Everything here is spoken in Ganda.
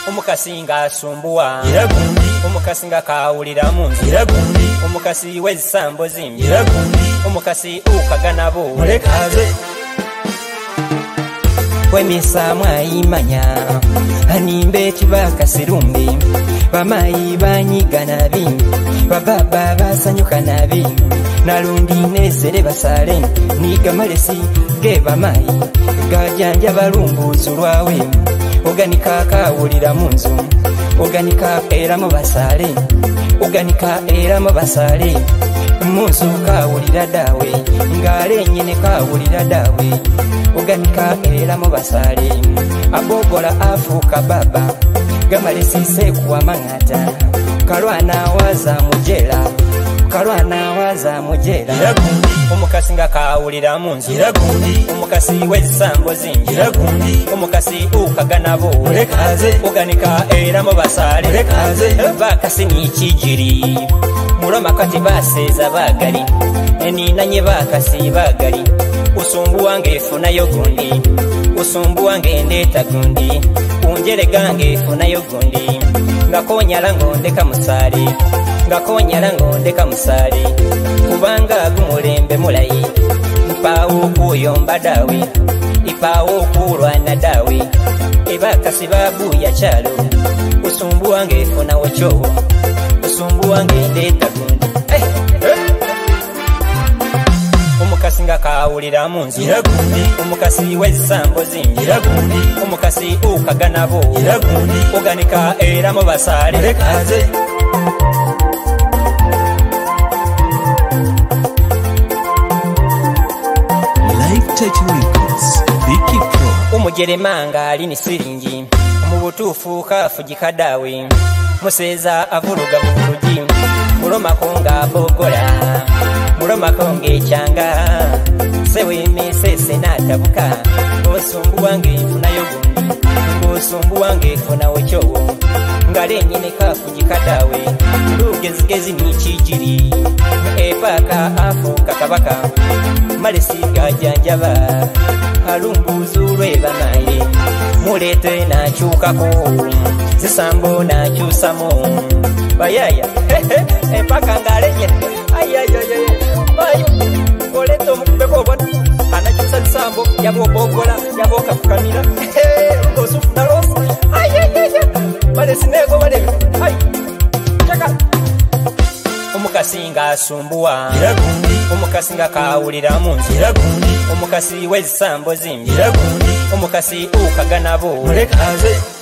Omukasi nga asumbuwa Gundi. Omukasi nga kawulira munzu Gundi. Omukasi w'ezisambo zimbi Gundi. Omukasi ukaganabo mulekaze Wemesa mwayimanya animbe kibaka sirumbi bamayi banyiga nabi bababa basanyuka nabi nalundi nezere basale niga malesi ge bamayi gajanja balumbuzu lwawe oganika kawulira munzu oganika era mu basale oganika era mu basale munzu kawulira dawe ngale nyine kawulira dawe oganika era mu basale abogola afuka baba gamalesi sekuwa mangata kalwana waza mujela kalwana waza mujela Gundi. Omukasi nga kawulira munzu Gundi. Omukasi w'ezisambo zingi Gundi. Omukasi ukaganabo mulekaze oganika era mu basale mulekaze bakasi nikijiri muloma kati baseza bagali eninanye bakasi bagali usumbu wange efunayo gundi usumbu wange ndeta gundi unjere gange efunayo gundi ngakonyala ngondeka musale ngakonyala ngondeka musale kubanga gumulembe mulayi ipawo kuyomba dawe ipawo kulwana dawe ebakasi babuya chalo usumbu wange efunawo chowo usumbu wange ndeta gundi Omukasi nga kawulira munzu Gundi. Omukasi w'ezisambo zimbi Gundi. Omukasi ukaganabo Gundi. oganika era mu basale mulekaze Live Touch Records Vicky Pro umujeremanga alini siringi mu butuufu kafugika dawe museza avuluga mu bulugi mulomako nga bogola mulomako ng'ekyanga sewemesese n'atabuka osumbu wange nfunayo gundi osumbu wange nfunawo kyowo ngalenyine kafugika dawe lugezigezi nikijiri epaka afuuka kabaka malesi gajanjaba alumbuzu lwebamaye mulete nakyukako zisambo nakyusamu bayaya empaka ngalenyine bayo oleta omukubeko obwatu anakyusa zisambo yabobogola yabokafukamira osufuna losi malesi negobalebe chaka Omukasi nga asumbuwa Gundi. Omukasi nga kawulira munzu Gundi. Omukasi w'ezisambo zimbi Gundi. Omukasi ukaganabo mulekaze